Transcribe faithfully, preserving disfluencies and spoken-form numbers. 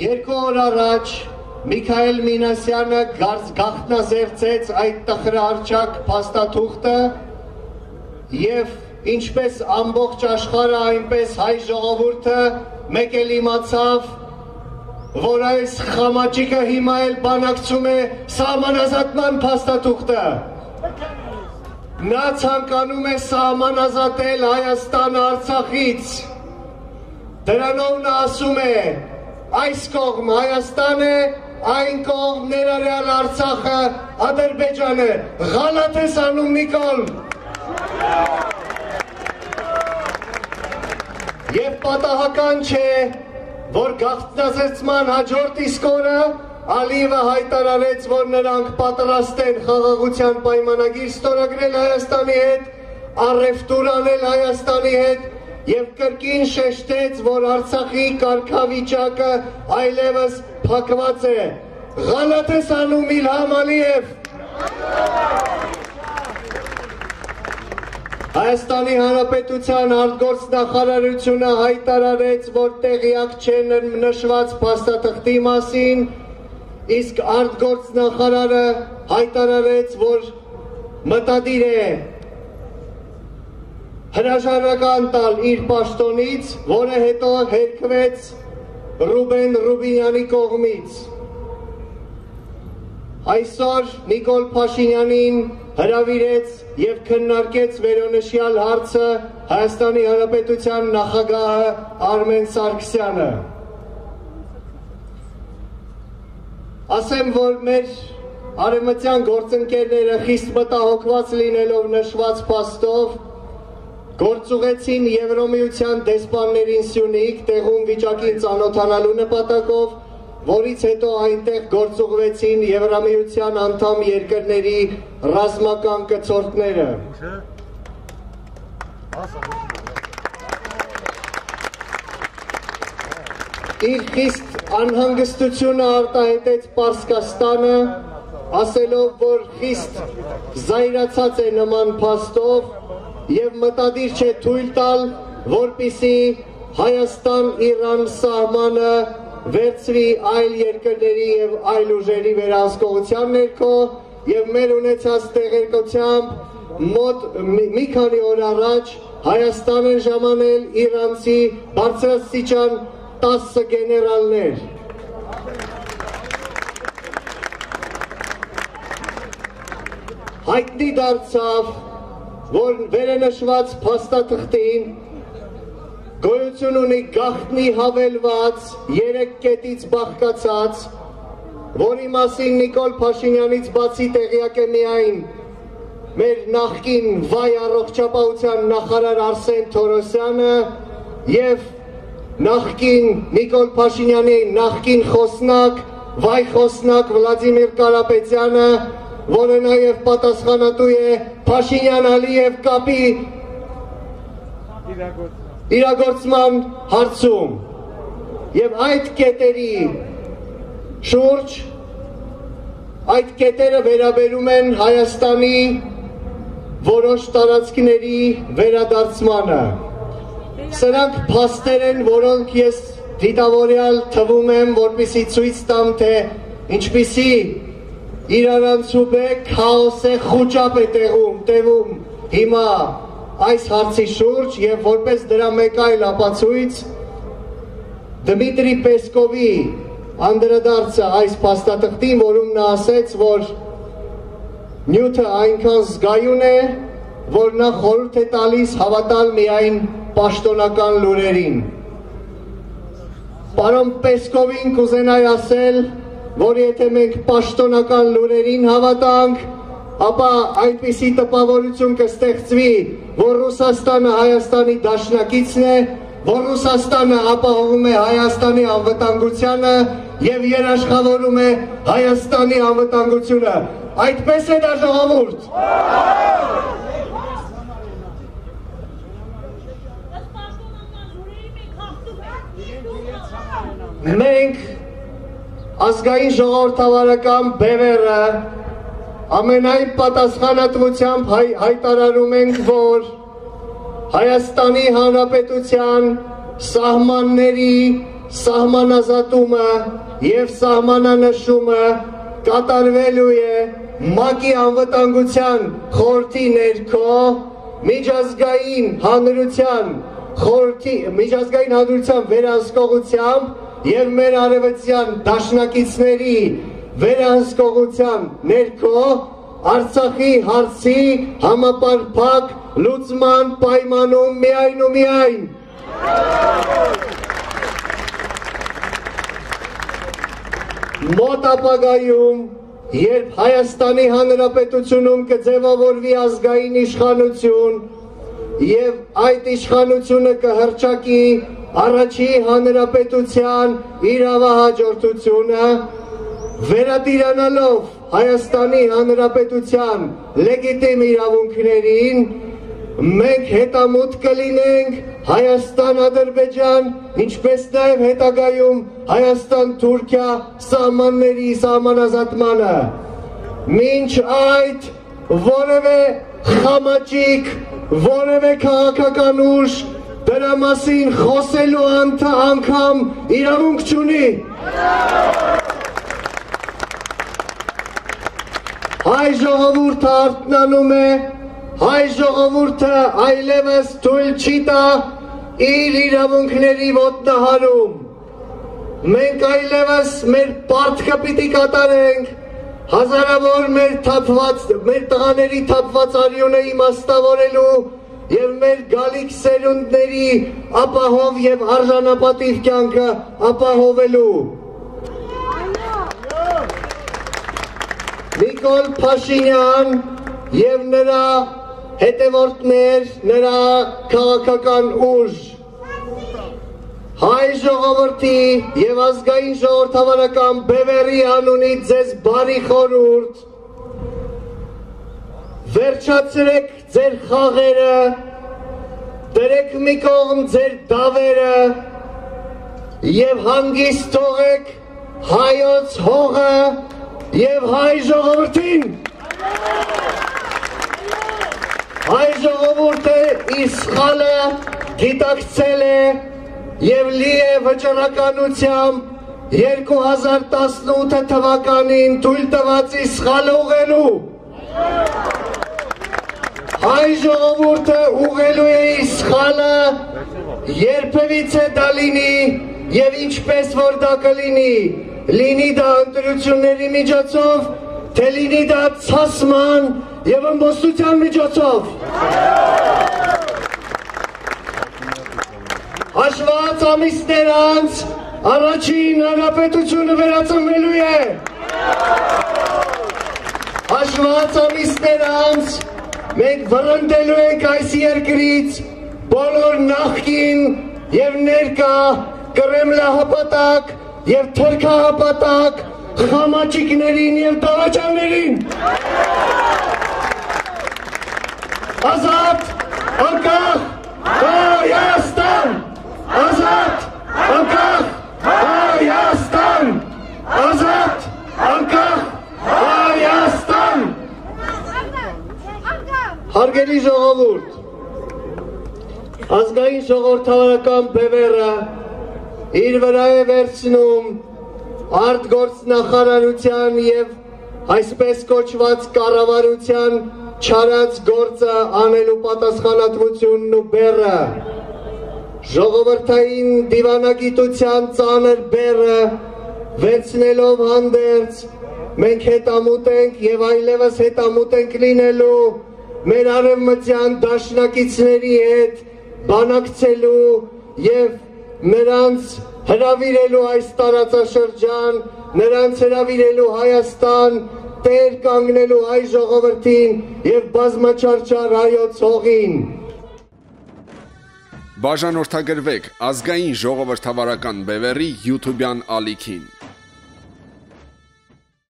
Երկու օր առաջ Միքայել Մինասյանը գաղտնազերծեց այդ տխրահարճակ փաստաթուղթը եւ ինչպես ամբողջ աշխարհը, այնպես հայ ժողովուրդը մեկ էլ իմացավ, որ այս խամաճիկը հիմա էլ բանակցում է սահմանազատման փաստաթուղթը։ Նա ցանկանում է սահմանազատել Հայաստանը Արցախից։ Դրանով նա ասում է, այս կողմ Հայաստան է, այն կողմ ներառյալ Արցախը, Ադրբեջանը։ Ղալաթ ես անում, Նիկոլ։ Եվ պատահական չէ, որ գաղտնազերծման հաջորդ իսկ օրը Ալիևը հայտարարեց, որ նրանք պատրաստ են խաղաղության պայմանագիր ստորագրել Հայաստանի հետ, առևտուր անել Հայաստանի հետ եւ կրկին շեշտեց, որ Արցախի կարգավիճակը այլևս փակված է։ Ղալաթ ես անում, Իլհամ Ալիև։ Հայաստանի Հանրապետության արտգործնախարարությունը հայտարարեց, որ տեղյակ չեն նշված փաստաթղթի մասին, իսկ արտգործնախարարը հայտարարեց, որ մտադիր է հրաժարական տալ իր պաշտոնից, որը հետո հերքվեց Ռուբեն Ռուբինյանի կողմից։ Այսօր Նիկոլ Փաշինյանին հրավիրեց եւ քննարկեց վերոնշյալ հարցը Հայաստանի Հանրապետության նախագահը Արմեն Սարգսյանը։ Ասեմ, որ մեր արևմտյան գործընկերները խիստ մտահոգված լինելով նշված փաստով գործուղեցին Եվրոմիության դեսպաններին Սյունիք տեղում վիճակին ծանոթանալու նպատակով, որից հետո այնտեղ գործուղվեցին Եվրամիության անդամ երկրների ռազմական կցորդները։ Իր խիստ անհանգստությունը արտահայտեց Պարսկաստանը, ասելով, որ խիստ զայրացած է նման փաստով եւ մտադիր չէ թույլ տալ, որպիսի Հայաստան-Իրան սահմանը վերցվի այլ երկրների եւ այլ ուժերի վերահսկողության ներքո եւ մեր ունեցած տեղեկությամբ մոտ մի քանի օր առաջ Հայաստան են ժամանել իրանցի բարձրաստիճան տասը գեներալներ։ Հայտնի դարձավ, որ վերենշված փաստաթղթին գոյություն ունի գաղտնի հավելված երեք կետից բաղկացած, որի մասին Նիկոլ Փաշինյանից բացի տեղյակ է միայն մեր նախկին վայ առողջապահության նախարար Արսեն Թորոսյանը եւ նախկին Նիկոլ Փաշինյանի նախկին խոսնակ, վայ խոսնակ Վլադիմիր Կարապետյանը, որը նաեւ պատասխանատու է Փաշինյան-Ալիև կապի իրագործման հարցում եւ այդ կետերի շուրջ այդ կետերը վերաբերում են Հայաստանի որոշ տարածքների վերադարձմանը։ Սրանք փաստեր են, որոնք ես դիտավորյալ թվում եմ, որպեսզի ցույց տամ, թե ինչպիսի իրարանցուբեկ քաոս է, խուճապ է տեղում, տևում հիմա այս հարցի շուրջ եւ որպես դրա մեկ այլ ապացույց Դմիտրի Պեսկովի անդրադարձը այս փաստաթղթին, որում նա ասեց, որ նյութը այնքան զգայուն է, որ նա խորհուրդ է տալիս հավատալ միայն պաշտոնական լուրերին։ Պարոն Պեսկովին կուզենայի ասել, որ եթե մենք պաշտոնական լուրերին հավատանք, ապա այնպիսի տպավորություն կստեղծվի, որ Ռուսաստանը Հայաստանի դաշնակիցն է, որ Ռուսաստանը ապահովում է Հայաստանի անվտանգությանը եւ երաշխավորում է Հայաստանի անվտանգությունը։ Այդպես է դա, ժողովուրդ։ Մենք ազգային ժողովրդավարական բևեռը ամենայն պատասխանատվությամբ հայ, հայտարարում ենք, որ Հայաստանի Հանրապետության սահմանների սահմանազատումը և սահմանանշումը կատարվելու է ՄԱԿ-ի անվտանգության խորհրդի ներքո միջազգային հանրության խորհրդի միջազգային հանրության վերահսկողությամբ և մեր արևելյան դաշնակիցների վերահսկողության ներքո Արցախի հարցի համապարփակ լուծման պայմանում միայն ու միայն մոտ ապագայում, երբ Հայաստանի Հանրապետությունում կձևավորվի ազգային իշխանություն և այդ իշխանությունը կհռչակի առաջի հանրապետության իրավահաջորդությունը, վերադիրանալով Հայաստանի Հանրապետության լեգիտիմ իրավունքներին, մենք հետամուտ կլինենք Հայաստան-Ադրբեջան, ինչպես նաև հետագայում Հայաստան-Թուրքիա սահմանների սահմանազատմանը։ Մինչ այդ որևէ խամաճիկ, որևէ քաղաքական ուժ դրա մասին խոսելու անգամ իրավունք չունի։ Հայ ժողովուրդը արթնանում է, հայ ժողովուրդը այլևս թույլ չի տա իր իրավունքների ոտնահարում։ Մենք այլևս մեր պարտքը պիտի կատարենք, հազարավոր մեր թափված, մեր տղաների թափված արյունը իմաստավորելու և մեր գալիք սերունդների ապահով և արժանապատիվ կյանքը ապահովելու։ Նիկոլ Փաշինյան և նրա հետևորդներ, նրա քաղաքական ուժ, հայ ժողովրդի և ազգային ժողովրդավարական բևեռի անունից ձեզ բարի խորհուրդ, վերջացրեք ձեր խաղերը, դրեք մի կողմ ձեր դավերը և հանգիստ թողեք հայոց հողը և հայ ժողովրդին։ Հայ ժողովուրդը իր սխալը գիտակցել է և լի է վճռականությամբ երկու հազար տասնութ թվականին թույլ տվածի սխալը ուղղելու։ Հայ ժողովուրդը ուղղելու է իր սխալը, երբևիցե դա լինի և ինչպես որ դա կլինի, լինի դա ընտրությունների միջոցով, թե լինի դա ցասման և ըմբոստության միջոցով։ Հաշված ամիսներ անց առաջին հանրապետությունը վերածնվելու է։ Հաշված ամիսներ անց մենք վռնդելու ենք այս երկրից բոլոր նախկին և ներկա կրեմլահպատակ և թրքահպատակ խամաճիկներին և դավաճաններին։ Ազատ, անկախ, Հայաստան, ազատ, անկախ, Հայաստան, ազատ, անկախ, Հայաստան։ Հարգելի ժողովուրդ, ազգային ժողովրդավարական բևեռը իր վրա է վերցնում արտգործնախարարության և այսպես կոչված կառավարության չարած գործը անելու պատասխանատվությունն ու բեռը, ժողովրդային դիվանագիտության ծանր բեռը վերցնելով հանդերձ, մենք հետամուտ ենք և այլևս հետամուտ ենք լինելու մեր արևմտյան դաշնակիցների հետ բանակցելու և նրանց հրավիրելու այս տարածաշրջան, նրանց հրավիրելու Հայաստան, տեր կանգնելու հայ ժողովրդին և բազմաչարչար հայոց հողին։ Բաժանորդագրվեք ազգային ժողովրդավարական բևեռի յութուբյան ալիքին։